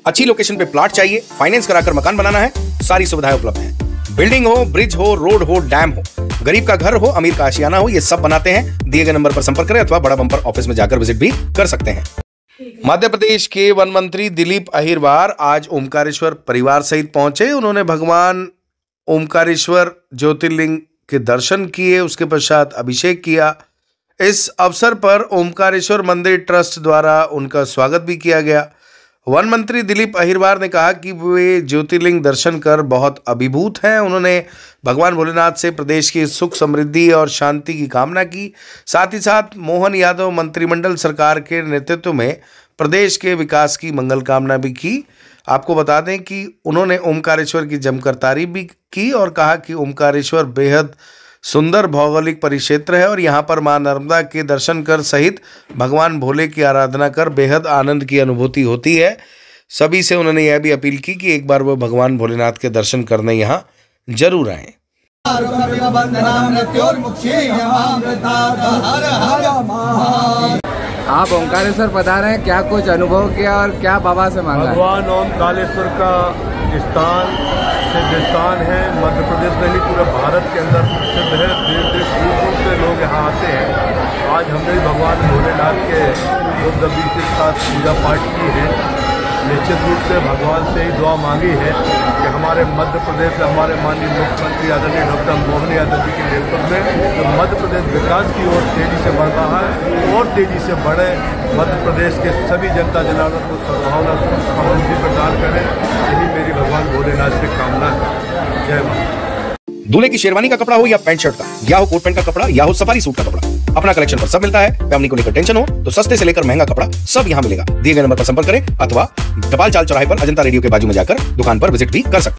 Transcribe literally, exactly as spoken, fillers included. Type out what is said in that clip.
अच्छी लोकेशन पे प्लॉट चाहिए, फाइनेंस कराकर मकान बनाना है, सारी सुविधाएं उपलब्ध हैं। बिल्डिंग हो, ब्रिज हो, रोड हो, डैम हो, गरीब का घर हो, अमीर का आशियाना हो, ये सब बनाते हैं। दिए गए नंबर पर संपर्क करें अथवा बड़ा बम्पर ऑफिस में जाकर विजिट भी कर सकते हैं। मध्य प्रदेश के वन मंत्री दिलीप अहिरवार आज ओमकारेश्वर परिवार सहित पहुंचे। उन्होंने भगवान ओमकारेश्वर ज्योतिर्लिंग के दर्शन किए, उसके पश्चात अभिषेक किया। इस अवसर पर ओमकारेश्वर मंदिर ट्रस्ट द्वारा उनका स्वागत भी किया गया। वन मंत्री दिलीप अहिरवार ने कहा कि वे ज्योतिर्लिंग दर्शन कर बहुत अभिभूत हैं। उन्होंने भगवान भोलेनाथ से प्रदेश की सुख समृद्धि और शांति की कामना की। साथ ही साथ मोहन यादव मंत्रिमंडल सरकार के नेतृत्व में प्रदेश के विकास की मंगल कामना भी की। आपको बता दें कि उन्होंने ओमकारेश्वर की जमकर तारीफ भी की और कहा कि ओमकारेश्वर बेहद सुंदर भौगोलिक परिक्षेत्र है और यहाँ पर मां नर्मदा के दर्शन कर सहित भगवान भोले की आराधना कर बेहद आनंद की अनुभूति होती है। सभी से उन्होंने यह भी अपील की कि एक बार वो भगवान भोलेनाथ के दर्शन करने यहाँ जरूर आएं। आप ओमकारेश्वर पधारे हैं, क्या कुछ अनुभव किया और क्या बाबा से मांगा? भगवान ओमकारेश्वर का स्थान सिद्ध स्थान है। मध्य प्रदेश में नहीं पूरे भारत के अंदर प्रसिद्ध है। देश देश दूर दूर से लोग यहाँ आते हैं। आज हमने भगवान भोलेनाथ के बुद्धबीज के साथ पूजा पाठ की है। निश्चित रूप से भगवान से ही दुआ मांगी है कि हमारे मध्य प्रदेश से हमारे माननीय मुख्यमंत्री आदरणीय डॉक्टर मोहन यादव जी के नेतृत्व में जो मध्य प्रदेश विकास की ओर तेजी से बढ़ रहा है और तेजी से बढ़े। मध्य प्रदेश के सभी जनता जनार्दन को सद्भावना समृद्धि प्रदान करें, यही मेरी भगवान भोलेनाथ से कामना है। जय माता। दूल्हे की शेरवानी का कपड़ा हो या पैंट शर्ट का, या हो कोट पैंट का कपड़ा, या हो सफारी सूट का कपड़ा, अपना कलेक्शन पर सब मिलता है। फैमिली को लेकर टेंशन हो तो सस्ते से लेकर महंगा कपड़ा सब यहाँ मिलेगा। दिए गए नंबर पर संपर्क करें अथवा दपाल चाल चौराहे पर अजंता रेडियो के बाजू में जाकर दुकान पर विजिट भी कर सकते हैं।